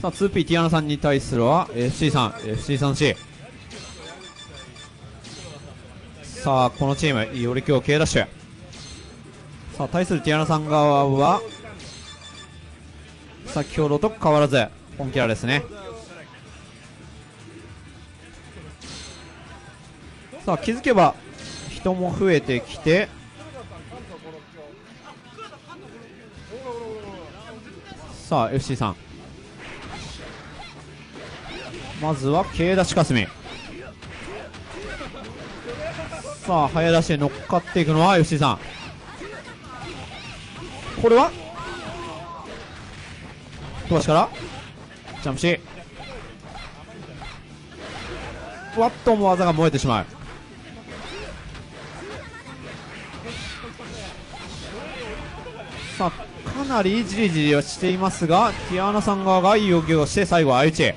さあ 2P ティアナさんに対するは FC さん FC3C。 さあこのチームより今日 K ダッシュ。さあ対するティアナさん側は先ほどと変わらず本キャラですね。さあ気づけば人も増えてきて、さあ FC さんまずは K ダッシュかすみ。さあ早出しで乗っかっていくのは FC さん。これは飛ばしからジャンプしワットも技が燃えてしまう。さあかなりじりじりはしていますが、ティアーナさん側がいい動きをして最後は相打ち。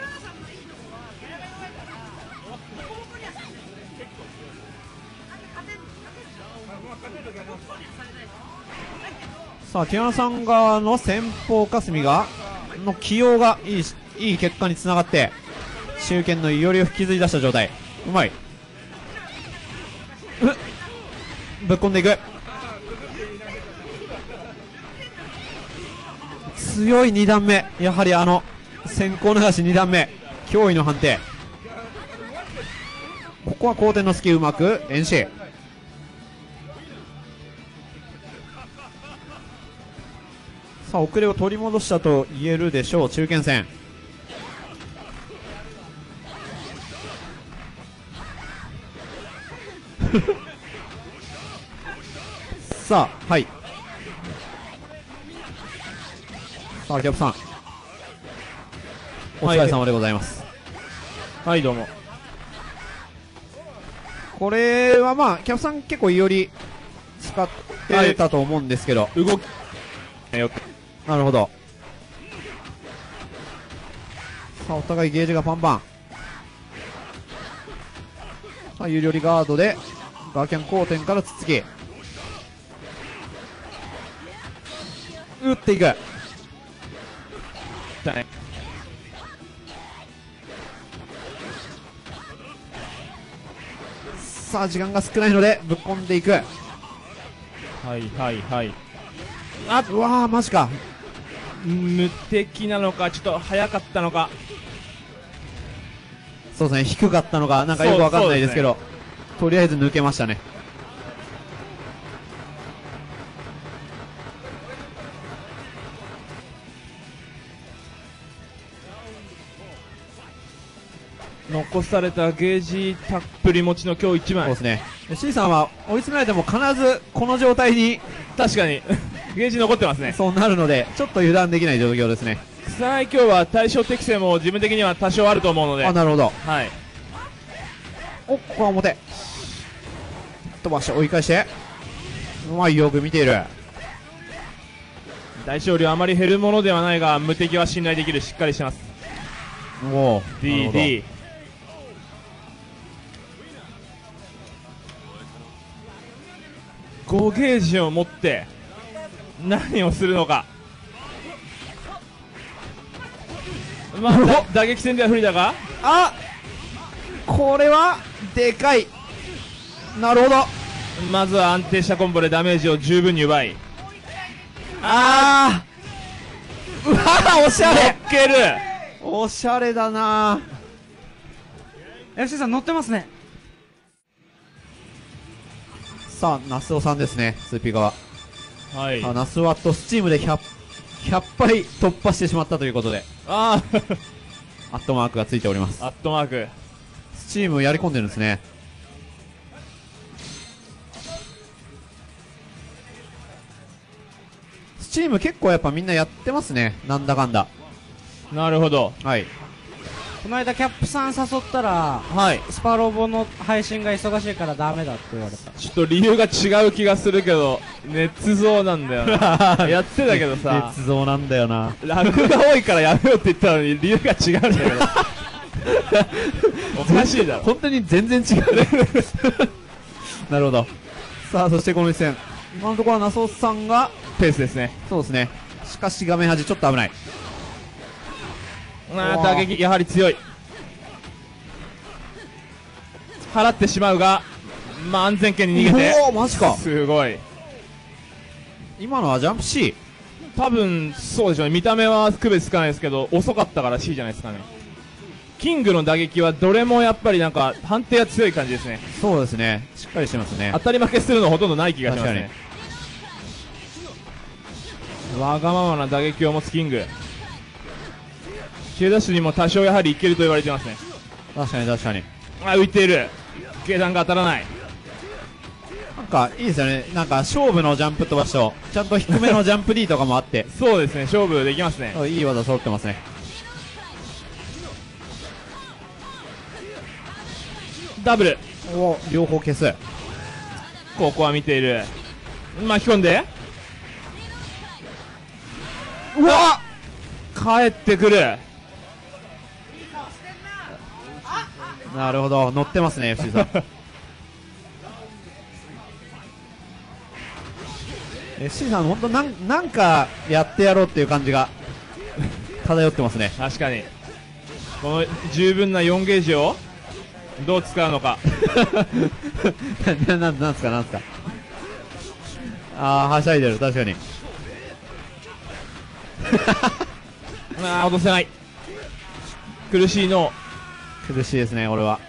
さあティアーナさん側の先方かすみがの起用がいい結果につながって中堅のいよりを引きずり出した状態。うまい。ぶっ込んでいく。強い2段目、やはり先行流し2段目驚異の判定。ここは後転の隙うまく遠視。さあ遅れを取り戻したと言えるでしょう中堅戦。さあはいさあキャプさんお疲れ様でございます。 はい、どうも。 これはまあキャプさん結構いおり使ってたと思うんですけど、 動きよく。 なるほど。さあお互いゲージがパンパン。さあ有料リガードでガーキャン後転からつつき打っていく。さあ時間が少ないのでぶっ込んでいく。 はいはいはい。 あうわーマジか。 無敵なのかちょっと早かったのか。 そうですね低かったのかなんかよくわかんないですけど、とりあえず抜けましたね。 残されたゲージたっぷり持ちの今日1枚。 そうですね。C さんは追い詰められても必ずこの状態に確かにゲージ残ってますね。 そうなるのでちょっと油断できない状況ですね。 草薙今日は対象適性も自分的には多少あると思うので。 あなるほど。 はい。 おここは表飛ばして追い返してうまい。よく見ている。 大勝利はあまり減るものではないが無敵は信頼できる。しっかりしてます。 おお DD 5ゲージを持って何をするのか。まあ打撃戦では不利だが、 あこれはでかい。なるほど。 まずは安定したコンボでダメージを十分に奪い、 あーうわーおしゃれ。 乗っける。 おしゃれだな。 FC さん乗ってますね。 さあ那須尾さんですね。スーピー側。 はい。 那須ワットスチームで100杯突破してしまったということであアットマークがついております。 アットマーク。 スチームやり込んでるんですね。スチーム結構やっぱみんなやってますね。なんだかんだ。 なるほど。 はい。 この間キャップさん誘ったら、 はい。 スパロボの配信が忙しいからダメだって言われた。 ちょっと理由が違う気がするけど、捏造なんだよな。やってたけどさ、 捏造なんだよな。 ラグが多いからやめようって言ったのに理由が違うんだけど。おかしいだろ。 本当に全然違うね。なるほど。さあそしてこの一戦今のところは那須尾さんがペースですね。 そうですね。しかし画面端ちょっと危ない。 打撃やはり強い。払ってしまうが、安全圏に逃げて、 おおマジか。 すごい。 今のはジャンプ C。 多分そうでしょうね。見た目は区別つかないですけど、遅かったから C じゃないですかね。キングの打撃はどれもやっぱりなんか判定が強い感じですね。 そうですね、しっかりしてますね。 当たり負けするのほとんどない気がしますね。わがままな打撃を持つキング。K ダッシュにも多少やはりいけると言われてますね。 確かに確かに。 浮いている。下段が当たらない。 なんかいいですよね。なんか勝負のジャンプ飛ばしとちゃんと低めのジャンプ D とかもあってそうですね、勝負できますね。 いい技揃ってますね。 ダブル。 お両方消す。 ここは見ている。巻き込んで、 うわ帰ってくる。 なるほど、乗ってますね FC さんFC さん本当なんかやってやろうっていう感じが漂ってますね。 確かにこの十分な4ゲージをどう使うのかなんすかはしゃいでる。確かに落とせない。苦しいの。 苦しいですね俺は。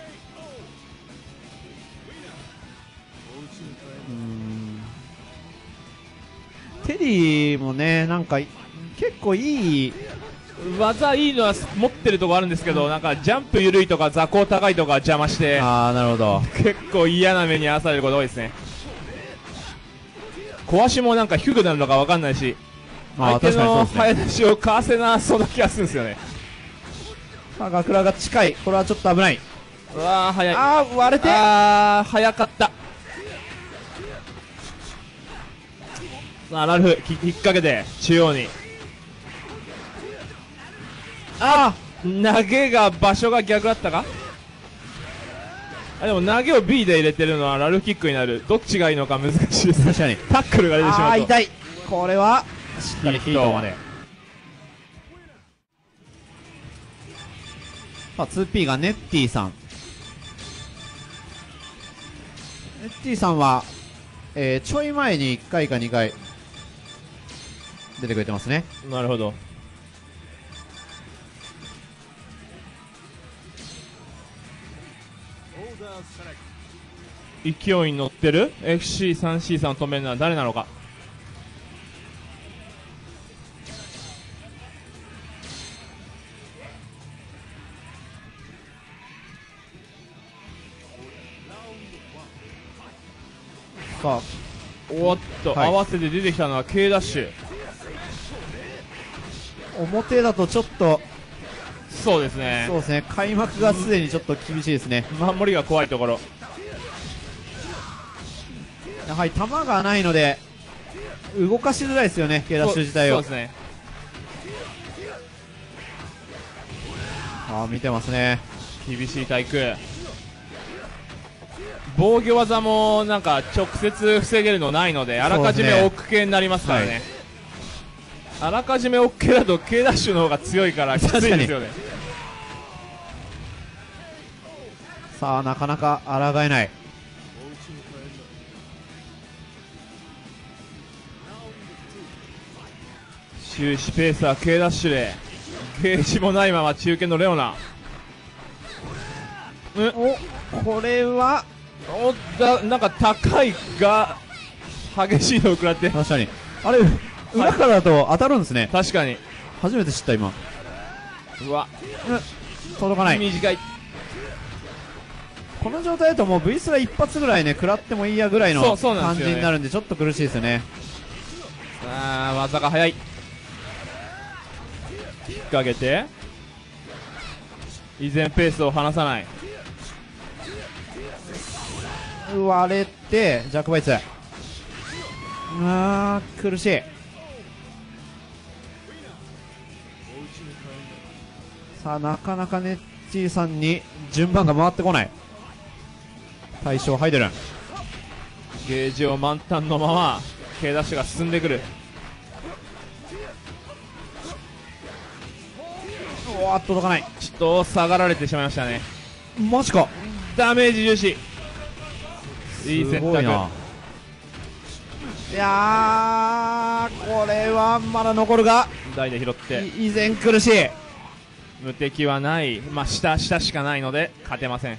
テリーもねなんか結構いい技いいのは持ってるところあるんですけど、なんかジャンプ緩いとか座高高いとか邪魔して、 なるほど。 結構嫌な目に遭わされること多いですね。小足もなんか低くなるのか分かんないし、相手の早出しをかわせなそうな気がするんですよね。 ガクラが近い。これはちょっと危ない。 うわー早い。 割れて早かった。さあラルフ引っ掛けて中央に。投げが場所が逆だったか。でも投げを B で入れてるのはラルフキックになる。どっちがいいのか難しいです。 確かにタックルが出てしまうと痛い。これはしっかりヒートまで。2P がネッティさん。ネッティさんは、ちょい前に1回か2回出てくれてますね。 なるほど。勢いに乗ってる FC3C さんを止めるのは誰なのか。 さあおっと、合わせて出てきたのは K ダッシュ。 表だとちょっとそうですね。 開幕がすでにちょっと厳しいですね。 守りが怖いところ。 やはり球がないので動かしづらいですよね K ダッシュ自体を。 そうですね。 見てますね。 厳しい対空。防御技もなんか直接防げるのないので、あらかじめ奥系になりますからね。あらかじめ奥系だと K ダッシュの方が強いからきついですよね。 さあなかなか抗えない。 終始ペースは K ダッシュでゲージもないまま中堅のレオナ。 これはなんか高いが激しいのを食らって。 確かにあれ裏からだと当たるんですね。 確かに初めて知った今。 うわ届かない。 短い。 この状態だともう V スラ一発ぐらいね食らってもいいやぐらいの感じになるんでちょっと苦しいですよね。 技が速い。引っ掛けて依然ペースを離さない。 割れてジャックバイツ。苦しい。さあなかなかネッティさんに順番が回ってこない。対象ハイデルン。 ゲージを満タンのまま K ダッシュが進んでくる。 おーっと届かない。 ちょっと下がられてしまいましたね。 マジか。 ダメージ重視。いい選択。 すごいな。いやー、これはまだ残るが、 台で拾って依然苦しい。 無敵はない。まあ下しかないので勝てません。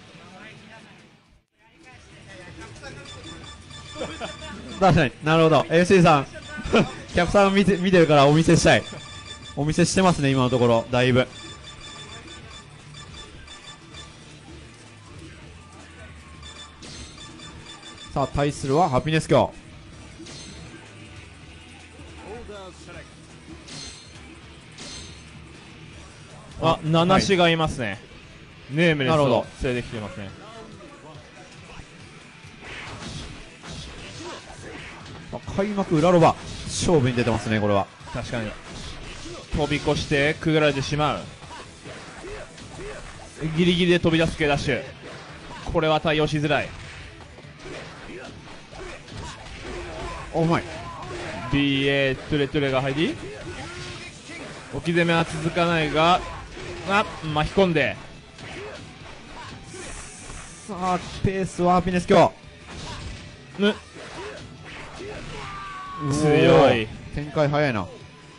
確かになるほど。 FC さんキャプさん見てるからお見せしたい。お見せしてますね今のところ。だいぶさあ対するはハピネス教。 あ、七子がいますね。ネームレスをなるほど連れてきてますね。 開幕裏ロバ勝負に出てますねこれは。 確かに飛び越してくぐられてしまう。ギリギリで飛び出すKダッシュ。これは対応しづらい。 おうまい。 BA トゥレトゥレが入り、置き攻めは続かないが、巻き込んで、 さあペースはハピネス教。 強い。 展開早いな。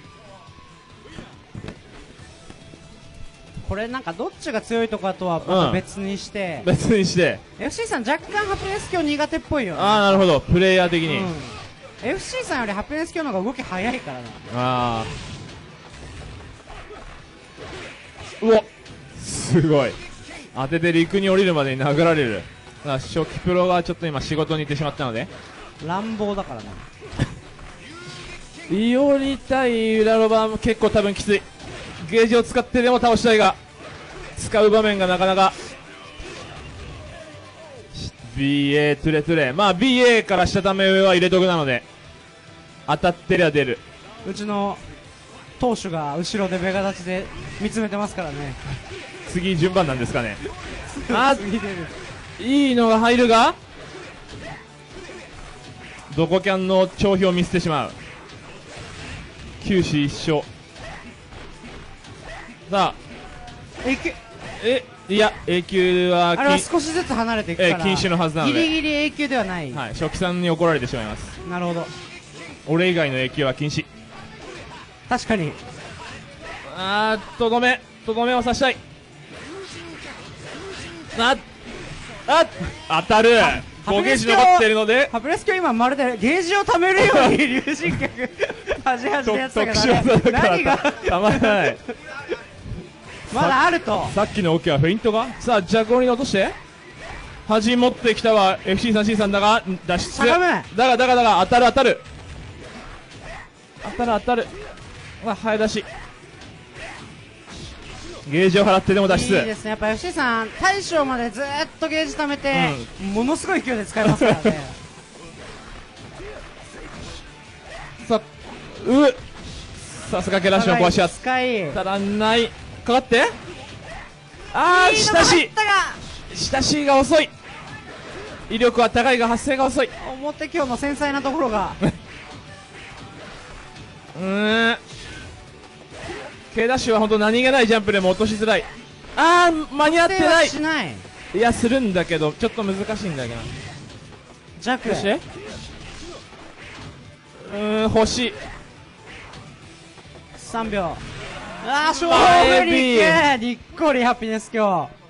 これなんかどっちが強いとかとはまた別にして、 別にして。 FC さん若干ハピネス教苦手っぽいよね。 ああ、なるほど。プレイヤー的に。 FC さんよりハピネス教の方が動き早いからな。 ああ。うわ、すごい。当てて陸に降りるまでに殴られる。初期プロがちょっと今仕事に行ってしまったので。 乱暴だからな。 いおりたい裏ロバも結構多分きつい。ゲージを使ってでも倒したいが、使う場面がなかなか。BA トゥレトゥレ。まあ BA から下ため上は入れとくなので、当たってりゃ出る。 うちの投手が後ろで目が立ちで見つめてますからね。 次順番なんですかね。 次出る。 いいのが入るが、どこキャンの帳票を見捨てしまう。九死一生。さあ、いや A 級はあれは少しずつ離れていくから、 禁止のはずなので、 ギリギリ A 級ではない、 はい、初期さんに怒られてしまいます。 なるほど。 俺以外の A 級は禁止。 確かに。 とどめを刺したい。当たる。5ゲージ残っているので、 ハピネス教今まるでゲージを貯めるように龍神脚端々でやってた特け殊技だからど、何がたまらない。 まだあると。 さっきのオケはフェイントが、さあジャコリに落として端持ってきたは FC さん C さんだが脱出。 高めだが当たる早出し。ゲージを払ってでも脱出。 いいですね。やっぱ FC さん大将までずーっとゲージ貯めて、ものすごい勢いで使いますからね。 さすがケラッシュの壊しやす使いたらない。かかって下しが遅い。威力は高いが発生が遅い。 表今日の繊細なところが K ダッシュは本当何気ないジャンプでも落としづらい。間に合ってない。 しない。 いやするんだけどちょっと難しいんだけどな。 弱そして欲しい。 3秒。勝負に行け。にっこりハピネス今日。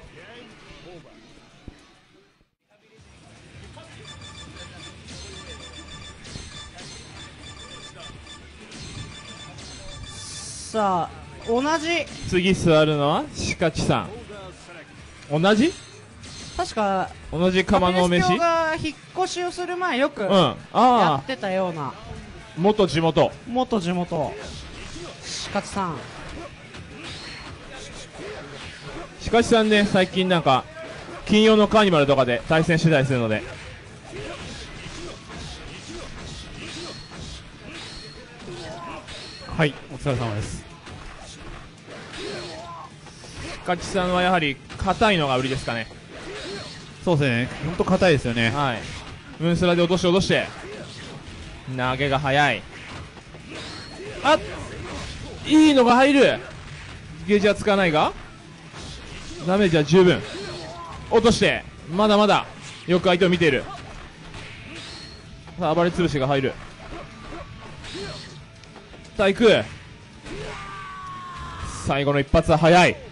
さあ同じ。 次座るのはシカチさん。同じ確か釜の飯。 ハピネス教が引っ越しをする前よくややってたような、 元地元シカチさん。 シカチさんね、最近なんか金曜のカーニバルとかで対戦してたりするので。 はい、お疲れ様です。 シカチさんはやはり硬いのが売りですかね。 そうですね、本当硬いですよね。 はい。ムーンスラで落として投げが速い。いいのが入る。 ゲージはつかないがダメージは十分落として、まだまだよく相手を見ている。さあ暴れ潰しが入る。対空最後の一発は速い。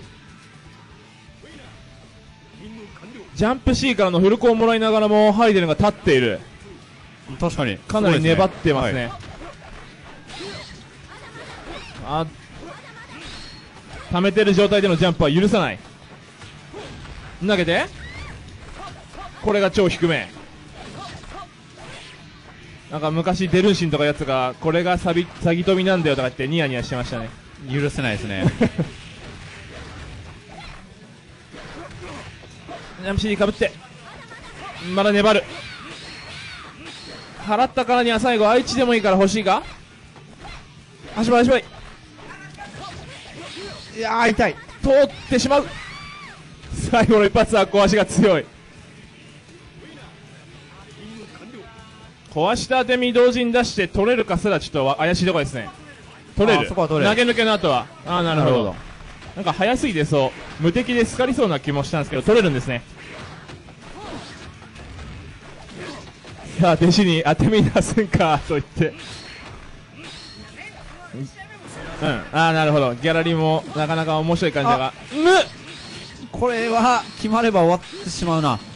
ジャンプ C からのフルコンをもらいながらもハイデルが立っている。 確かにかなり粘ってますね。あ、溜めてる状態でのジャンプは許さない。投げてこれが超低め。なんか昔デルンシンとかやつがこれが詐欺飛びなんだよとか言ってニヤニヤしてましたね。 許せないですね。 ジャンプ C かぶってまだ粘る。払ったからには最後愛知でもいいから欲しいか。足場足場いやー痛い。 通ってしまう。最後の一発は小足が強い。小足と当て身同時に出して取れるかすらちょっと怪しいところですね。取れる。 そこは取れる。 投げ抜けの後はなるほど。なんか早すぎてそう無敵で好かりそうな気もしたんですけど取れるんですね。さあ弟子に当て身出すんかと言ってなるほど。ギャラリーもなかなか面白い感じだがこれは決まれば終わってしまうな。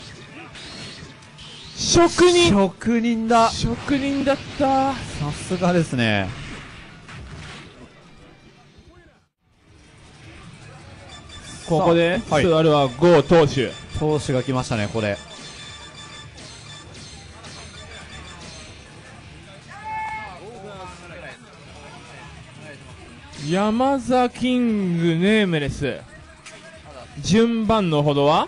職人だった。 さすがですね。 ここではい座るは郷投手。 投手が来ましたねこれ。 山田キングネームレス。順番のほどは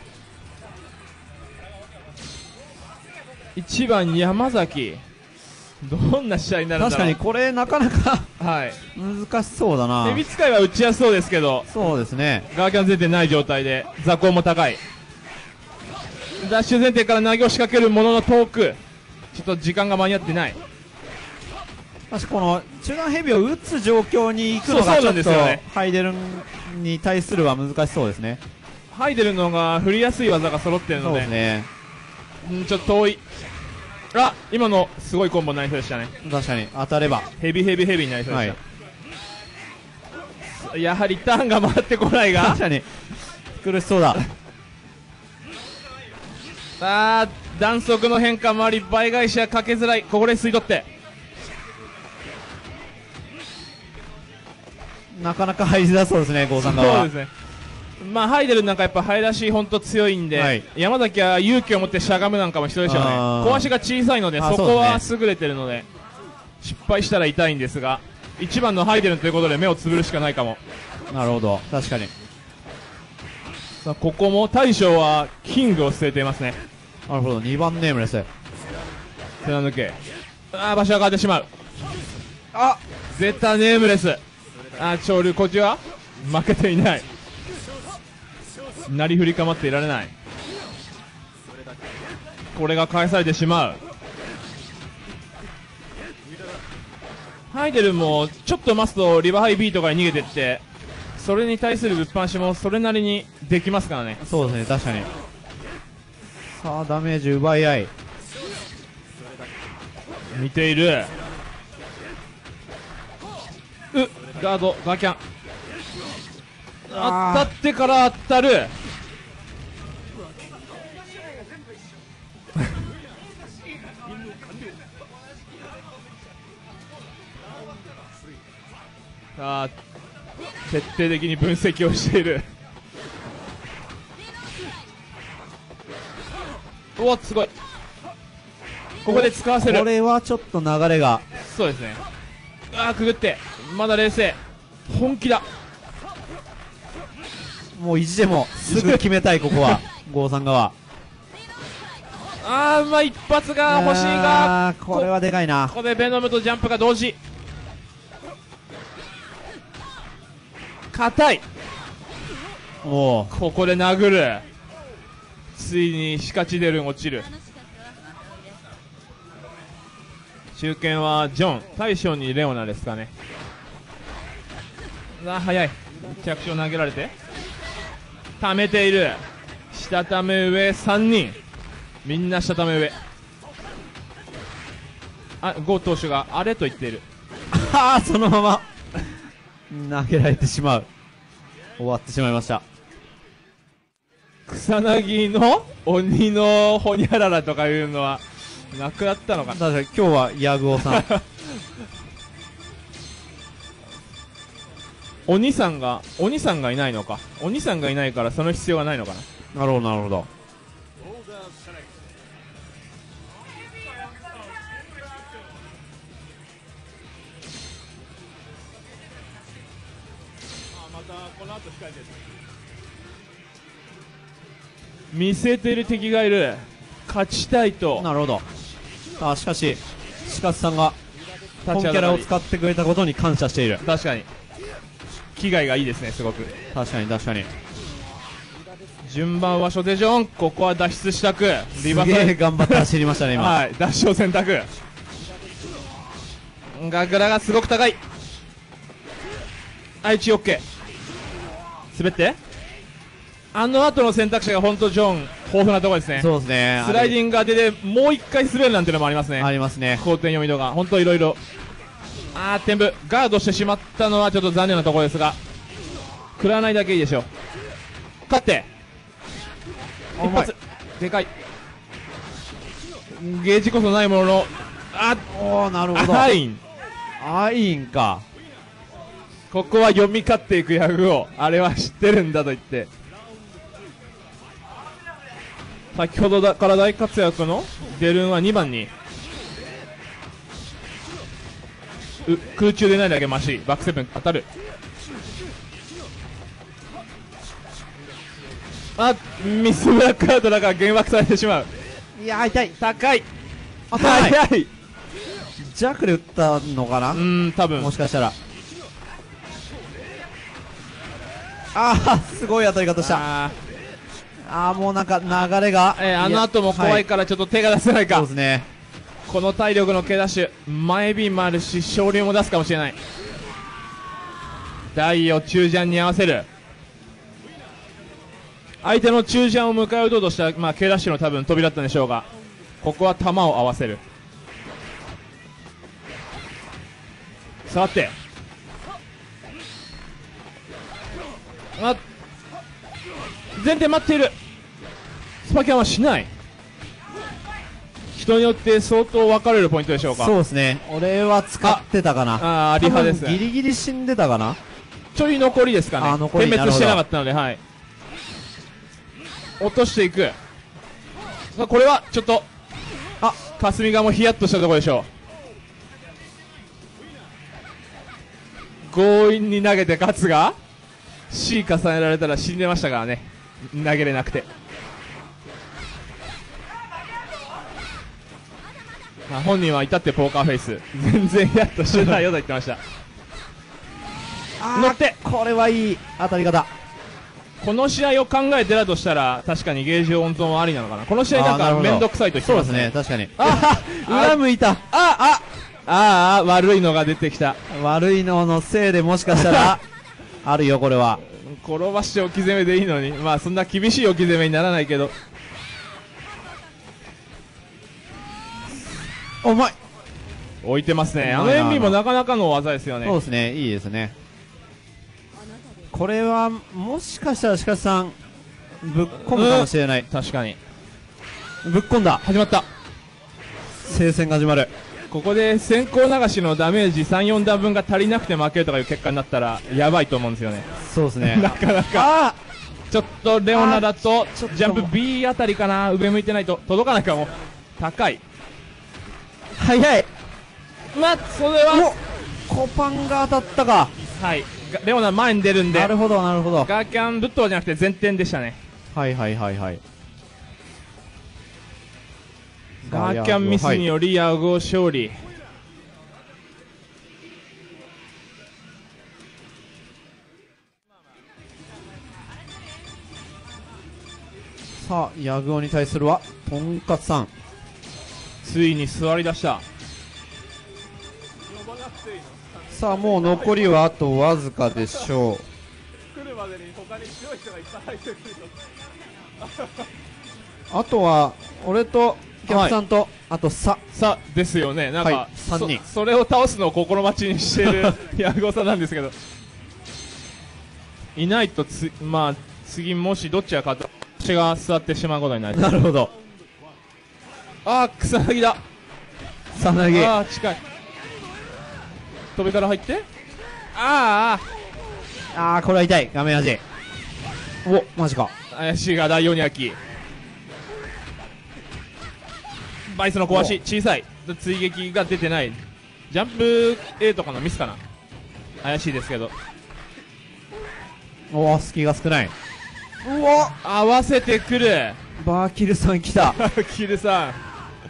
1番山崎。どんな試合になるんだろう。 確かにこれなかなかはい難しそうだな。 ヘビ使いは打ちやすそうですけどそうですね。 ガーキャン前提ない状態で座高も高い。ダッシュ前提から投げを仕掛けるものの遠くちょっと時間が間に合ってない。 確かこの中段ヘビを打つ状況に行くのがそうなちょっとんですよねハイデルンに対するは難しそうですね。 ハイデルのが振りやすい技が揃ってるそうのでですね。 ちょっと遠い。今のすごいコンボになりそうでしたね。 確かに当たればヘビになりそうでした、やはりターンが回ってこないが確かに苦しそうだ。 弾速の変化もあり倍返しはかけづらい。ここで吸い取ってなかなか入りづらそうですね郷さん側は。 そうですね。ハイデルなんかやっぱハイ出し本当強いんで、 はい、 山崎は勇気を持ってしゃがむなんかも必要でしょうね。小足が小さいのでそこは優れてるので失敗したら痛いんですが1番のハイデルということで目をつぶるしかないかも。 なるほど確かに。 さあここも大将はキングを捨てていますね。 なるほど2番ネームです。 手な抜け場所が変わってしまう。ゼッタネームレス。潮流こっちは負けていない。なりふり構っていられない。これが返されてしまう。ハイデルもちょっと待つとリバハイビートから逃げてってそれに対するぶっ放しもそれなりにできますからね。 そうですね確かに。さあダメージ奪い合い見ている。ガードガーキャン当たってから当たる。徹底的に分析をしている。すごい。ここで使わせる。 これはちょっと流れが。 そうですね。くぐってまだ冷静。本気だ。 もう意地でもすぐ決めたいここは郷さん側。 一発が欲しいがこれはでかいな。 ここでベノムとジャンプが同時。硬い。ここで殴る。ついにシカチデルン落ちる。中堅はジョン、大将にレオナですかね。早い。 着地を投げられて溜めている。下ため上3人、みんな下ため上。ゴー投手があれと言っている。 ああ、そのまま投げられてしまう。終わってしまいました。 草薙の鬼のホニャララとかいうのはなくなったのかな。 確かに今日はヤグオさん鬼さんがいないのか。鬼さんがいないからその必要がないのかな。 なるほどなるほど。 またこの後控えてる。見せてる敵がいる。勝ちたいと。 なるほど。しかし鹿津さんが本キャラを使ってくれたことに感謝している。 確かに気概がいいですね、すごく。 確かに確かに。 順番は初手ジョン。ここは脱出したくリバーサル頑張って走りましたね今はい、ダッシュを選択。ガグラがすごく高い。愛知 OK。 滑ってあの後の選択肢が本当ジョン豊富なところですね。 そうですね。 スライディング当てでもう一回滑るなんていうのもありますね。 ありますね。 後転読みとか本当いろいろ。天部ガードしてしまったのはちょっと残念なところですが、食らわないだけいいでしょう。勝って一発でかい。ゲージこそないものの、 おー、なるほど。 アインか。 ここは読み勝っていくヤグをあれは知ってるんだと言って、先ほどから大活躍のデルンは2番に空中でないだけマシ。バックセブン当たる。ミスブラックアウトだから減枠されてしまう。 いやー、痛い。 高い。 速い。 ジャックで打ったのかな。 多分もしかしたら。すごい当たり方した。もうなんか流れが、 あの後も怖いからちょっと手が出せないか。 そうですね。 この体力の K ダッシュ、前ビーもあるし昇竜も出すかもしれない。台を中ジャンに合わせる。相手の中ジャンを迎え撃とうとした、K ダッシュの多分飛びだったんでしょうが、ここは球を合わせる。触って前提待っている。スパキャンはしない。人によって相当分かれるポイントでしょうか。 そうですね。俺は使ってたかな。 リハです。 ギリギリ死んでたかな。 ちょい残りですかね。点滅してなかったので、はい。落としていく。これはちょっと霞がもヒヤッとしたところでしょう。強引に投げて勝つが C 重ねられたら死んでましたからね、投げれなくて。本人は至ってポーカーフェイス、全然ヒヤッとしてないよと言ってました。乗って、 これはいい当たり方。 この試合を考えてだとしたら確かにゲージ温存はありなのかな。この試合なんか面倒くさいと言ってますね。 そうですね、確かに。裏向いた。 悪いのが出てきた。 悪いののせいでもしかしたらあるよ。これは転ばして置き攻めでいいのに、そんな厳しい置き攻めにならないけど。 うまい。 置いてますね。あの塩ビもなかなかの技ですよね。 そうですね、いいですね。これはもしかしたら鹿さんぶっ込むかもしれない。 確かにぶっ込んだ。 始まった。 聖戦が始まる。 ここで先行流しのダメージ 3,4 段分が足りなくて負けるとかいう結果になったらやばいと思うんですよね。 そうですねなかなかちょっとレオナだとジャンプ B あたりかな。上向いてないと届かないかも。高い。 速い。 それはコパンが当たったか。 はい、レオナ前に出るんで。 なるほどなるほど。 ガーキャンぶっ飛ばじゃなくて前転でしたね。 はいガーキャンミスによりヤグ勝利。 さあヤグオに対するはとんかつさん。 ついに座り出した。 さあもう残りはあとわずかでしょう。 他に強い人がいっぱい入ってくるあとは俺と客さんと、あとさですよね。なんか、 はい、3人それを倒すのを心待ちにしているヤゴさなんですけど、いないとまあ次もしどっちが勝った私が座ってしまうことになる。 なるほど。 あー、草薙だ。 草薙。 あー、近い。飛びから入って、ああー、これは痛い。画面端。お、マジか。 怪しいが第4に飽き、バイスの小足小さい、追撃が出てない。ジャンプ A とかのミスかな。怪しいですけど、 おー、隙が少ない。 うわ、合わせてくる。 バーキルさん来た。 キルさん、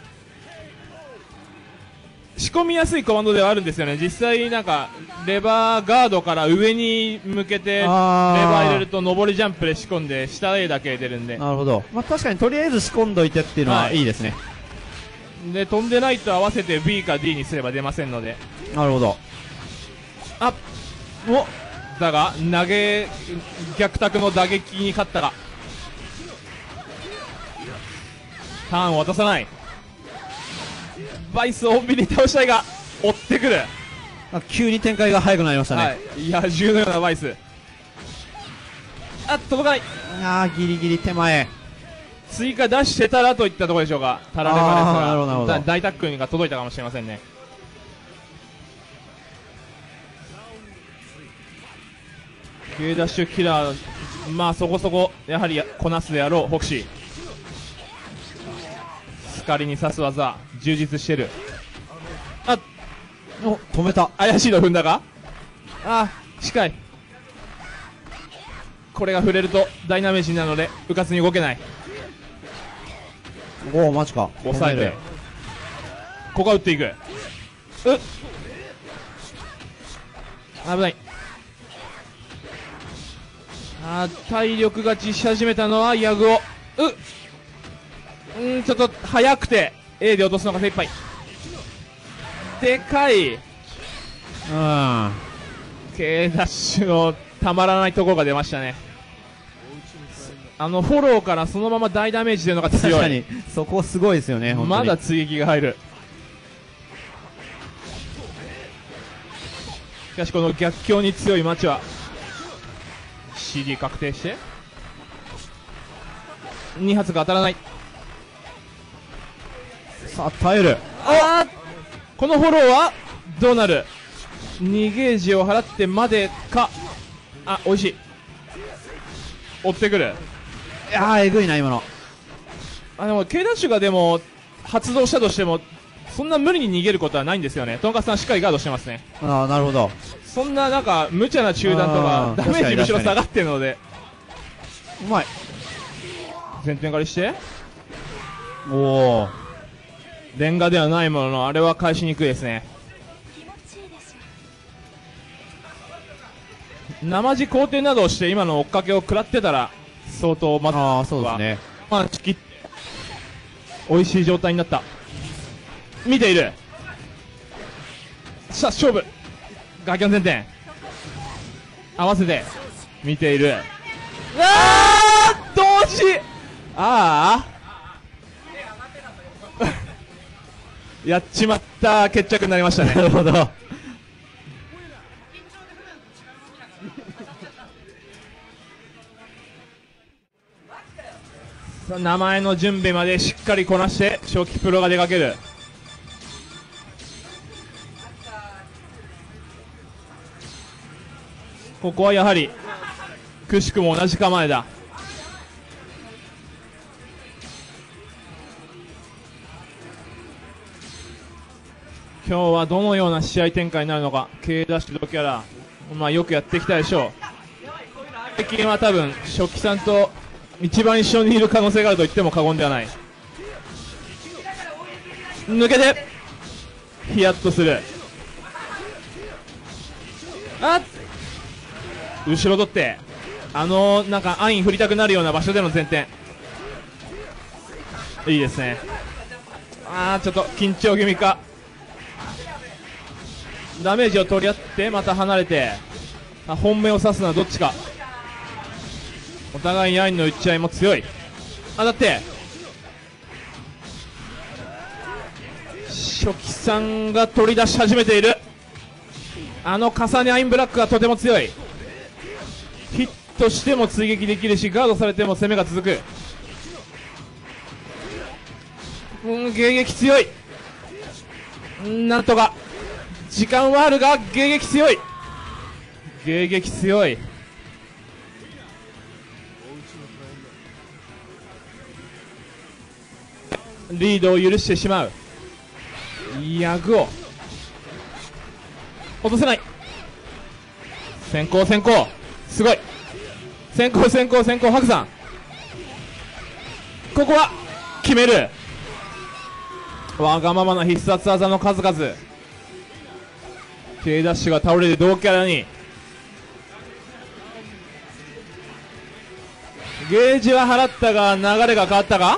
仕込みやすいコマンドではあるんですよね。実際なんかレバーガードから上に向けてレバー入れると上りジャンプで仕込んで下 A だけ出るんで、 なるほど。まあ、確かにとりあえず仕込んどいてっていうのはいいですね。 で飛んでないと合わせて B か D にすれば出ませんので。 なるほど。 あ、お、だが逆卓の打撃に勝ったが、ターンを渡さない。バイスを穏便に倒したいが追ってくる。 急に展開が速くなりましたね。 はい、野獣のようなバイス。あ、届かない。 ギリギリ手前。 追加出してたらといったところでしょうか。タラレバですなるほどなるほど。 大タックルが届いたかもしれませんね。K ダッシュキラー、まあそこそこやはりこなすであろうホクシー。光に刺す技充実してる。あ、 お、止めた。 怪しいの踏んだか。あ、近い。これが触れると大ダメージになるのでうかつに動けない。 おお、マジか。 抑えて、ここは打っていく。危ない。体力がちし始めたのはヤグオ。ちょっと早くて A で落とすのが精一杯。でかい。K ダッシュのたまらないところが出ましたね。フォローからそのまま大ダメージ出るのが強い。 確かにそこすごいですよね。本当にまだ追撃が入る。しかしこの逆境に強いマチは CD 確定して2発が当たらない。 さあ耐える。 このフォローはどうなる。2ゲージを払ってまでか。美味しい。追ってくる。 えぐいな今の。 でも K ダッシュがでも発動したとしてもそんな無理に逃げることはないんですよね。とんかつさんしっかりガードしてますね。 なるほど。 そんななんか無茶な中断とかダメージむしろ下がってるので。 うまい。 前転狩りして、 おお、 レンガではないもののあれは返しにくいですね。生地工程などをして今の追っかけを食らってたら相当そうですね。 切って美味しい状態になった。見ている。さあ勝負。ガキョン前転合わせて見ている。同時。やっちまった決着になりましたね。 なるほど。 名前の準備までしっかりこなして初期プロが出かける。ここはやはりくしくも同じ構えだ。今日はどのような試合展開になるのか。 K ダッシュドキャラ、よくやってきたでしょう。最近は多分初期さんと一番一緒にいる可能性があると言っても過言ではない。抜けてヒヤッとする。後ろ取ってなんか安易振りたくなるような場所での前転いいですね。ちょっと緊張気味か。ダメージを取り合ってまた離れて本命を刺すのはどっちか。 お互いにアインの打ち合いも強い。だって初期さんが取り出し始めている。重ねアインブラックがとても強い。ヒットしても追撃できるし、ガードされても攻めが続く。迎撃強い。なんとか時間はあるが迎撃強い。迎撃強い。リードを許してしまう。ヤグを落とせない。先行先行、すごい。先行先行先行、ハクさんここは決める。わがままな必殺技の数々。 K ダッシュが倒れて同キャラに。ゲージは払ったが流れが変わったか。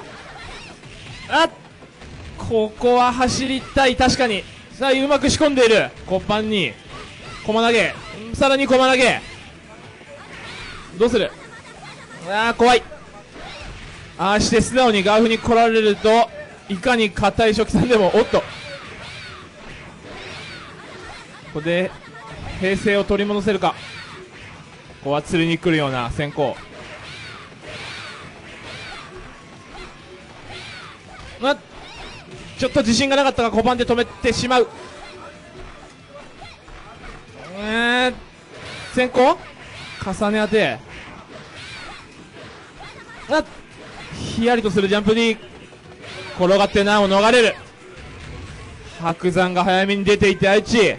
ここは走りたい。確かにさあうまく仕込んでいる。コッパンに駒投げ、さらに駒投げ。どうする。怖い。して素直にガーフに来られるといかに硬い初期さんでも。おっと、ここで平静を取り戻せるか。ここは釣りに来るような先行。ちょっと自信がなかったが小判で止めてしまう。先行重ね当て。ひやりとするジャンプに転がって難を逃れる。白山が早めに出ていて愛知。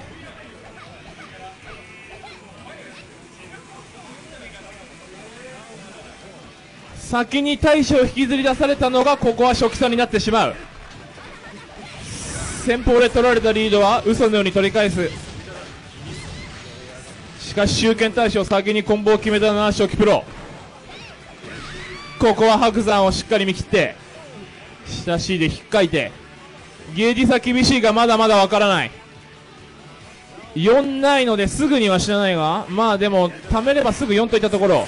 先に大将を引きずり出されたのがここは初期差になってしまう。先方で取られたリードは嘘のように取り返す。しかし周剣大将先にコンボを決めたのは初期プロ。ここは白山をしっかり見切って下 C で引っかいて、ゲージ差厳しいがまだまだわからない。4ないのですぐには知らないが、まあでも貯めればすぐ4といったところ。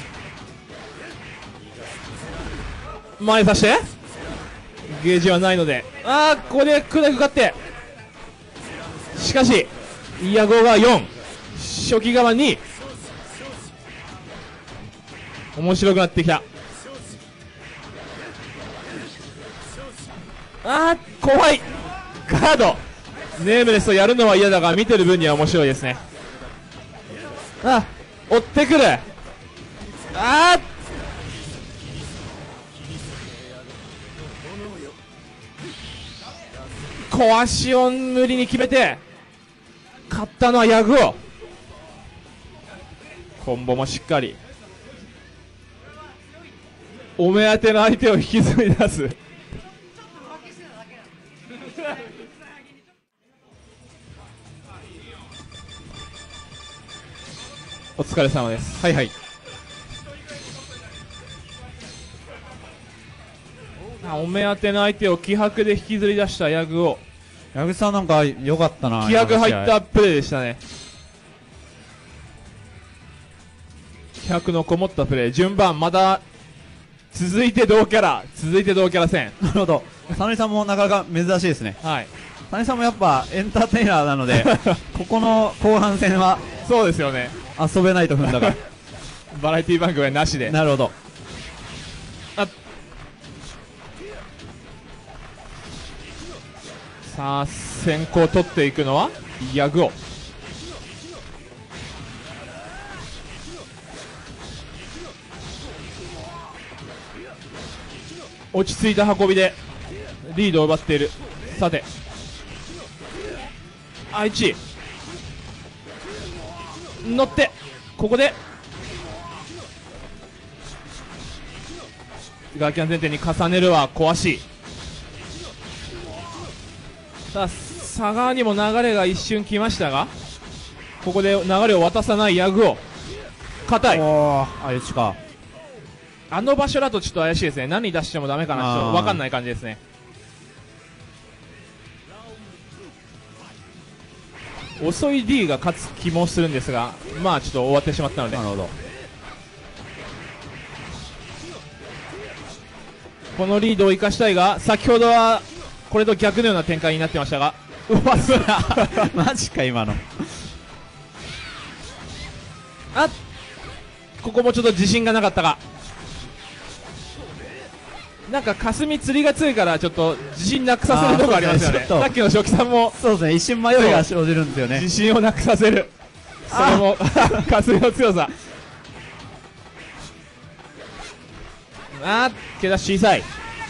前刺してゲージはないので、ここで砕くかって。しかしイヤゴが4、初期側に面白くなってきた。怖い。ガードネームレスをやるのは嫌だが見てる分には面白いですね。追ってくる。小足を無理に決めて勝ったのはヤグオ。コンボもしっかり。お目当ての相手を引きずり出す。お疲れ様です。 はいはい。 お目当ての相手を気迫で引きずり出したヤグオ。 矢口さんなんか良かったな。 気迫入ったプレーでしたね。気迫のこもったプレー。順番まだ続いて同キャラ戦。 なるほど。佐野さんもなかなか珍しいですね。 はい。 佐野さんもやっぱエンターテイナーなのでここの後半戦はそうですよね。 遊べないと踏んだからバラエティ番組はなしで。 なるほど。 さあ先行取っていくのはヤグオ。落ち着いた運びでリードを奪っている。さて愛知乗ってここでガーキャン前提に重ねるは壊し。さあ佐川にも流れが一瞬来ましたが、ここで流れを渡さないヤグオ。硬い。 愛知か。 あの場所だとちょっと怪しいですね。何出してもダメかな、ちょっと分かんない感じですね。遅い D が勝つ気もするんですが、まあちょっと終わってしまったので。 なるほど。 このリードを生かしたいが、先ほどはこれと逆のような展開になってましたが、 うわマジか今の。 あ、ここもちょっと自信がなかったか。なんか霞釣りが強いからちょっと自信なくさせるところありますよね。さっきの初期さんもそうですね、一瞬迷いが生じるんですよね。 自信をなくさせる、それも霞の強さ。毛出し小さい。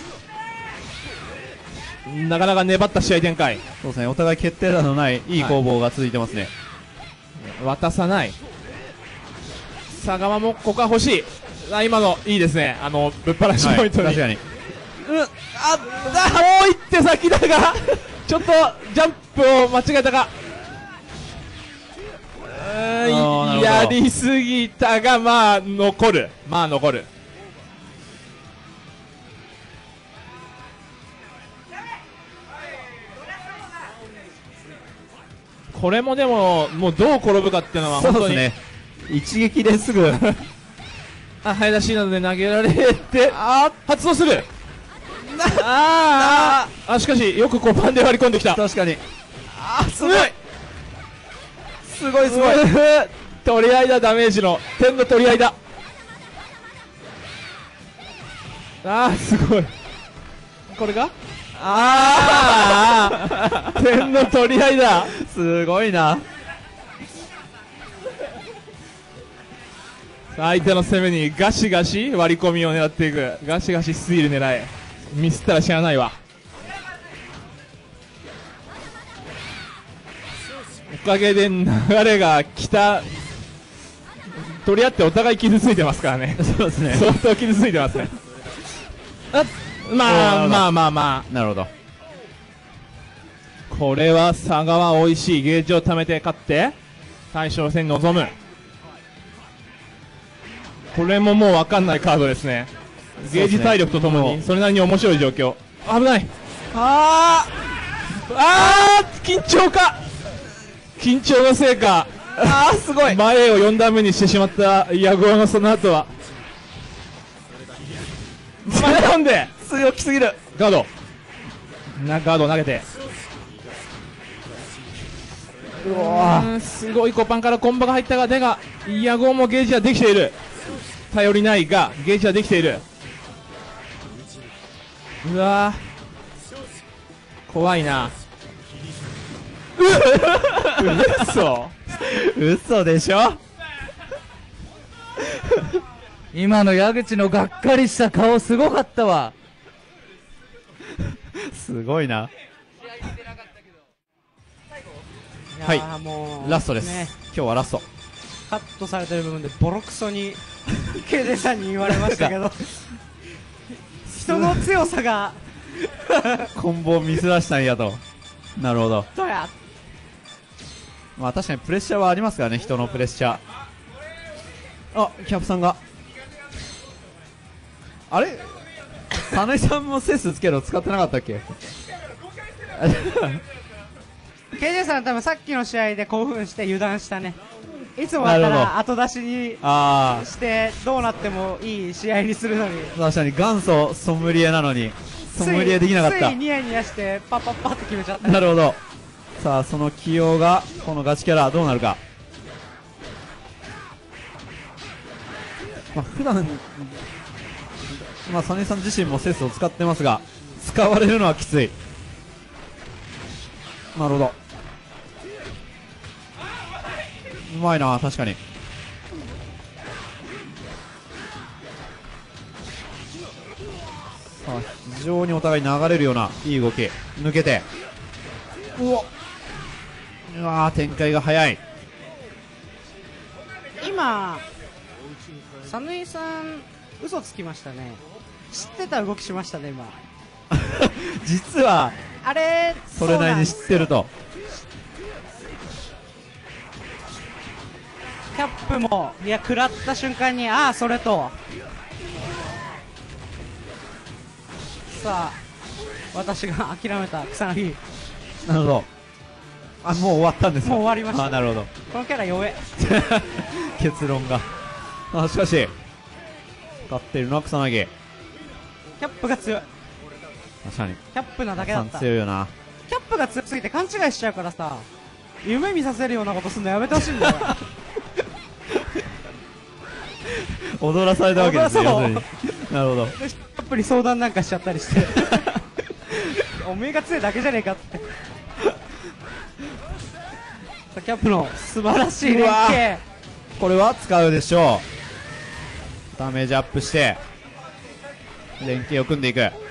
なかなか粘った試合展開。 そうですね、お互い決定打のないいい攻防が続いてますね。 渡さない。佐川もここは欲しい。今のいいですね、ぶっ放しポイントに、 確かに。 もう一手先だがちょっとジャンプを間違えたか。やりすぎたが、まあ残る。これもでも、もうどう転ぶかっていうのは本当に、 ね、一撃ですぐ早出しなどで投げられて、発動する。しかしよくパンで割り込んできた。 確かに。すごい取り合いだ、ダメージの点の取り合いだ。すごい。これが点の取り合いだ。 すごいな。 相手の攻めにガシガシ割り込みを狙っていく。ガシガシスティール狙え。ミスったら知らないわ。おかげで流れが来た。取り合ってお互い傷ついてますからね。 そうですね、 相当傷ついてますね。まあなるほど。 これは佐川美味しいゲージを貯めて勝って大将戦に臨む。これももう分かんないカードですね。ゲージ体力とともにそれなりに面白い状況。危ない。緊張か。緊張のせいか。 すごい。 前を4段目にしてしまった矢後のその後は前読んで強気すぎる。 ガードを投げて、すごいコパンからコンボが入ったが、矢後もゲージはできている。頼りないがゲージはできている。うわ怖いな。 嘘でしょ。 今の矢口のがっかりした顔すごかったわ。 すごいな。 はい、もうラストです、 ね、 今日はラスト。 カットされてる部分でボロクソにケデさんに言われましたけど人の強さがコンボを見せ出したんやと。なるほど。 どうや。 まあ確かにプレッシャーはありますからね、人のプレッシャー。キャプさんがあれ金井さんもセスつけろ使ってなかったっけ。 ケデさん多分さっきの試合で興奮して油断したね。いつもだったら後出しにしてどうなってもいい試合にするのに、 確かに元祖ソムリエなのにソムリエできなかった。 ついニヤニヤしてパッパッパって決めちゃった。 なるほど。さあその起用がこのガチキャラどうなるか。普段サネさん自身もセスを使ってますが使われるのはきつい。なるほど。うまいな。確かにさあ非常にお互い流れるようないい動き。抜けてうわー展開が早い。 今サヌイさん嘘つきましたね。知ってた動きしましたね今実はあれそれなりに知ってると。 キャップも食らった瞬間にそれとさあ私が諦めた草薙。 なるほど。もう終わったんですか。 もう終わりました。 なるほど。 このキャラ弱え結論がしかし勝っているのは草薙。 キャップが強い。 確かに。 キャップなだけだった。 強いよな。 キャップが強すぎて勘違いしちゃうからさ、夢見させるようなことすんのやめてほしいんだよ。 踊らされたわけですね、 そう要するに。なるほど。 でキャップに相談なんかしちゃったりして。おめえが強いだけじゃねえかって。さあキャップの素晴らしい連携。 これは使うでしょう。ダメージアップして、連携を組んでいく。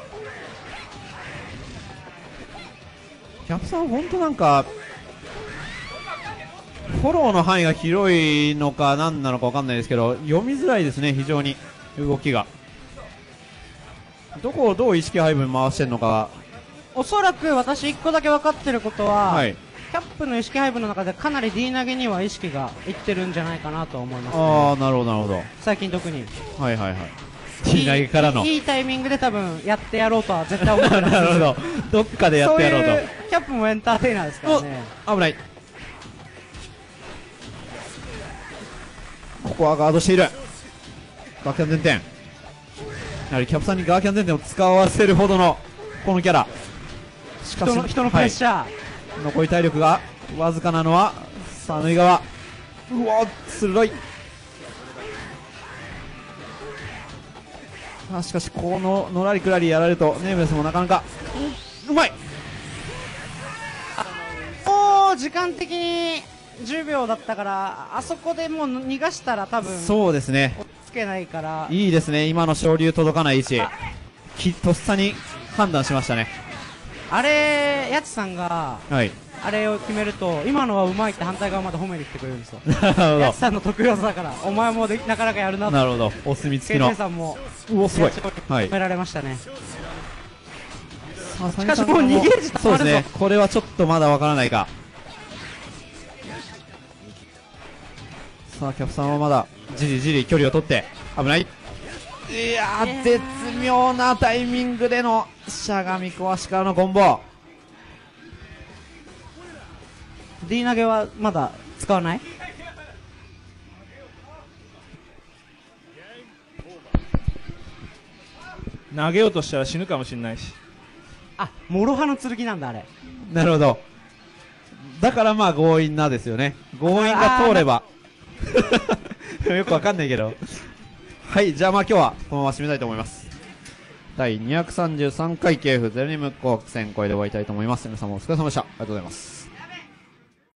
キャプさん、本当なんか、フォローの範囲が広いのか何なのか分かんないですけど、読みづらいですね、非常に動きが。どこをどう意識配分回してるのか。 おそらく私1個だけ分かってることは、 はい。 キャップの意識配分の中でかなり D 投げには意識がいってるんじゃないかなと思います、ね、 ああ、なるほどなるほど。 最近特にはいはいはい。T 投げからの。 いいタイミングで多分やってやろうとは絶対思ってますなるほど。どっかでやってやろうと。 そういうキャップもエンターテイナーですからね。 危ない。ここはガードしている。ガーキャン前転。やはりキャプさんにガーキャン前転を使わせるほどのこのキャラ。しかし人のプレッシャー、 はい、残り体力がわずかなのは三塁側。うわ鋭い。しかしこののらりくらりやられるとネームレスもなかなかうまい。 おー時間的に10秒だったからあそこでもう逃がしたら多分そうですね、 追いつけないから。 いいですね、今の昇竜届かない位置とっさに判断しましたね。 あれやつさんがはいあれを決めると今のはうまいって反対側まで褒めてきてくれるんですよ。 なるほどやつさんの得意技だからお前もなかなかやるなって。 なるほど、お墨付きのケイさんもうおすごい。 褒められましたね。 しかしもう逃げる時そうですね、これはちょっとまだわからないか。さあキャプさんはまだじりじり距離を取って危ない。いやー、絶妙なタイミングでのしゃがみ壊しからのコンボ。 D 投げはまだ使わない。 投げようとしたら死ぬかもしれないし。 あ、諸刃の剣なんだあれ。 なるほど、だからまあ強引なですよね。強引が通ればよくわかんないけどはい、じゃあまあ今日はこのまま締めたいと思います。第233回 KF ゼロニム国戦これで終わりたいと思います。皆様お疲れ様でした。ありがとうございます。